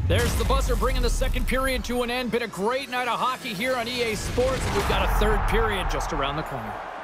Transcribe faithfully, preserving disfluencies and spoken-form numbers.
There's the buzzer bringing the second period to an end. Been a great night of hockey here on E A Sports, and we've got a third period just around the corner.